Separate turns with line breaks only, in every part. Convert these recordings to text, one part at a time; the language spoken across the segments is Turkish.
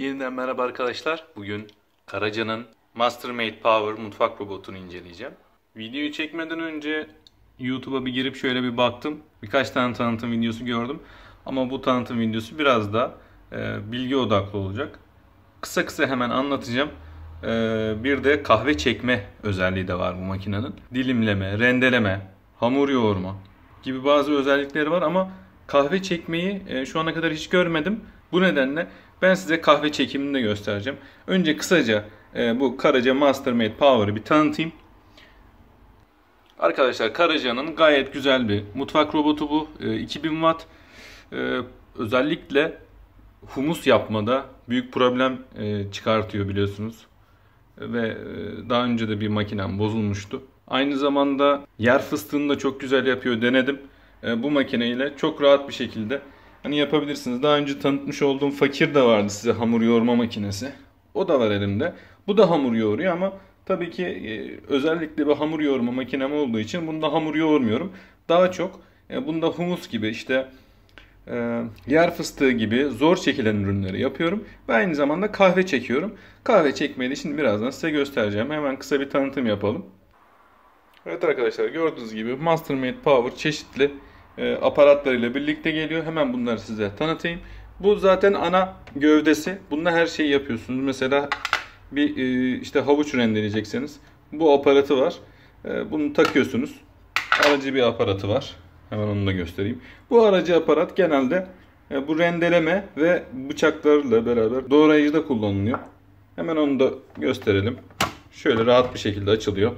Yeniden merhaba arkadaşlar. Bugün Karaca'nın Mastermate Power mutfak robotunu inceleyeceğim. Videoyu çekmeden önce YouTube'a bir girip şöyle bir baktım. Birkaç tane tanıtım videosu gördüm. Ama bu tanıtım videosu biraz da bilgi odaklı olacak. Kısa kısa hemen anlatacağım. Bir de kahve çekme özelliği de var bu makinenin. Dilimleme, rendeleme, hamur yoğurma gibi bazı özellikleri var ama kahve çekmeyi şu ana kadar hiç görmedim. Bu nedenle ben size kahve çekimini de göstereceğim. Önce kısaca bu Karaca Mastermate Power'ı bir tanıtayım. Arkadaşlar Karaca'nın gayet güzel bir mutfak robotu bu. 2000 Watt. Özellikle humus yapmada büyük problem çıkartıyor biliyorsunuz. Ve daha önce de bir makinem bozulmuştu. Aynı zamanda yer fıstığını da çok güzel yapıyor, denedim. Bu makineyle çok rahat bir şekilde yapabilirsiniz. Daha önce tanıtmış olduğum Fakir de vardı size, hamur yoğurma makinesi. O da var elimde. Bu da hamur yoğuruyor ama tabii ki özellikle bir hamur yoğurma makinem olduğu için bunda hamur yoğurmuyorum. Daha çok bunda humus gibi yer fıstığı gibi zor çekilen ürünleri yapıyorum. Ve aynı zamanda kahve çekiyorum. Kahve çekmeyi de şimdi birazdan size göstereceğim. Hemen kısa bir tanıtım yapalım. Evet arkadaşlar, gördüğünüz gibi Mastermate Power çeşitli aparatlarıyla birlikte geliyor. Hemen bunları size tanıtayım. Bu zaten ana gövdesi. Bununla her şeyi yapıyorsunuz. Mesela bir havuç rendeleyecekseniz bu aparatı var. Bunu takıyorsunuz. Aracı bir aparatı var. Hemen onu da göstereyim. Bu aracı aparat genelde bu rendeleme ve bıçaklarla beraber doğrayıcıda kullanılıyor. Hemen onu da gösterelim. Şöyle rahat bir şekilde açılıyor.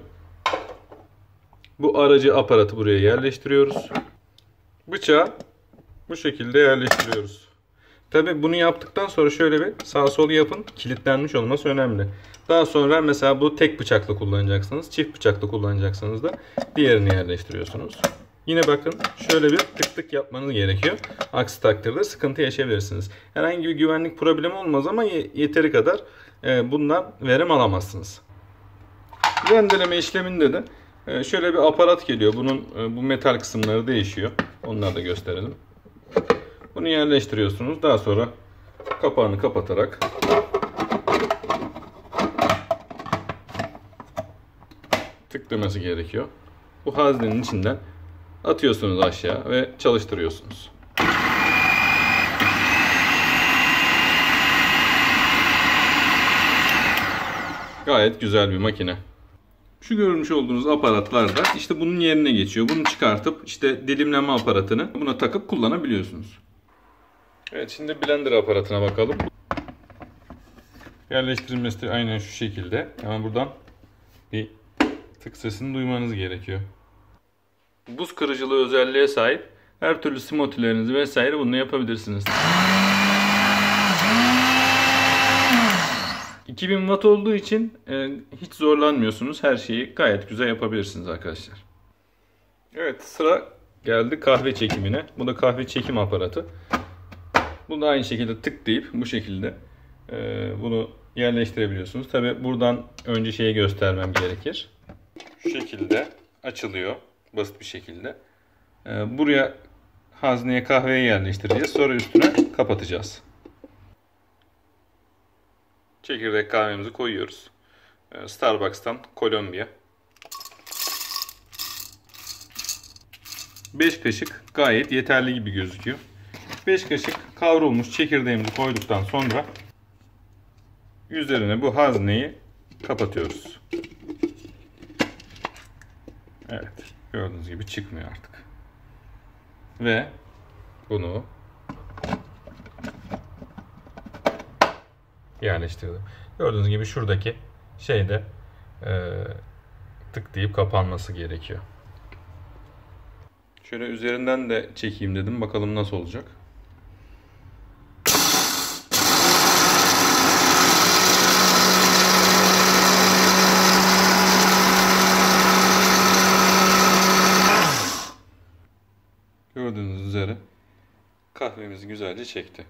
Bu aracı aparatı buraya yerleştiriyoruz. Bıçağı bu şekilde yerleştiriyoruz. Tabi bunu yaptıktan sonra şöyle bir sağ sol yapın. Kilitlenmiş olması önemli. Daha sonra mesela bu tek bıçakla kullanacaksınız. Çift bıçakla kullanacaksınız da diğerini yerleştiriyorsunuz. Yine bakın şöyle bir tık tık yapmanız gerekiyor. Aksi takdirde sıkıntı yaşayabilirsiniz. Herhangi bir güvenlik problemi olmaz ama yeteri kadar bundan verim alamazsınız. Rendeleme işleminde de şöyle bir aparat geliyor. Bunun bu metal kısımları değişiyor. Onları da gösterelim. Bunu yerleştiriyorsunuz. Daha sonra kapağını kapatarak tıklaması gerekiyor. Bu haznenin içinden atıyorsunuz aşağı ve çalıştırıyorsunuz. Gayet güzel bir makine. Şu görmüş olduğunuz aparatlar da işte bunun yerine geçiyor. Bunu çıkartıp dilimleme aparatını buna takıp kullanabiliyorsunuz. Evet, şimdi blender aparatına bakalım. Yerleştirilmesi de aynen şu şekilde. Hemen buradan bir tık sesini duymanız gerekiyor. Buz kırıcılığı özelliğe sahip. Her türlü smoothie'lerinizi vesaire bununla yapabilirsiniz. 2000 Watt olduğu için hiç zorlanmıyorsunuz. Her şeyi gayet güzel yapabilirsiniz arkadaşlar. Evet, sıra geldi kahve çekimine. Bu da kahve çekim aparatı. Bunu da aynı şekilde tıklayıp bu şekilde bunu yerleştirebiliyorsunuz. Tabi buradan önce şeyi göstermem gerekir. Şu şekilde açılıyor. Basit bir şekilde. Buraya hazneye kahveyi yerleştireceğiz. Sonra üstüne kapatacağız. Çekirdek kahvemizi koyuyoruz. Starbucks'tan Kolombiya. 5 kaşık gayet yeterli gibi gözüküyor. 5 kaşık kavrulmuş çekirdeğimizi koyduktan sonra üzerine bu hazneyi kapatıyoruz. Evet, gördüğünüz gibi çıkmıyor artık. Ve bunu yerleştirdim. Gördüğünüz gibi şuradaki şeyde tıklayıp kapanması gerekiyor. Şöyle üzerinden de çekeyim dedim. Bakalım nasıl olacak. Gördüğünüz üzere kahvemizi güzelce çekti.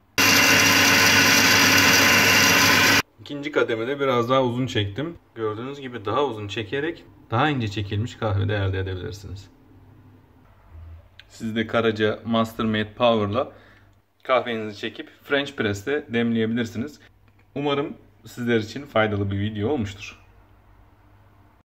İkinci kademede biraz daha uzun çektim. Gördüğünüz gibi daha uzun çekerek daha ince çekilmiş kahve de elde edebilirsiniz. Siz de Karaca Mastermate Power'la kahvenizi çekip French press'te demleyebilirsiniz. Umarım sizler için faydalı bir video olmuştur.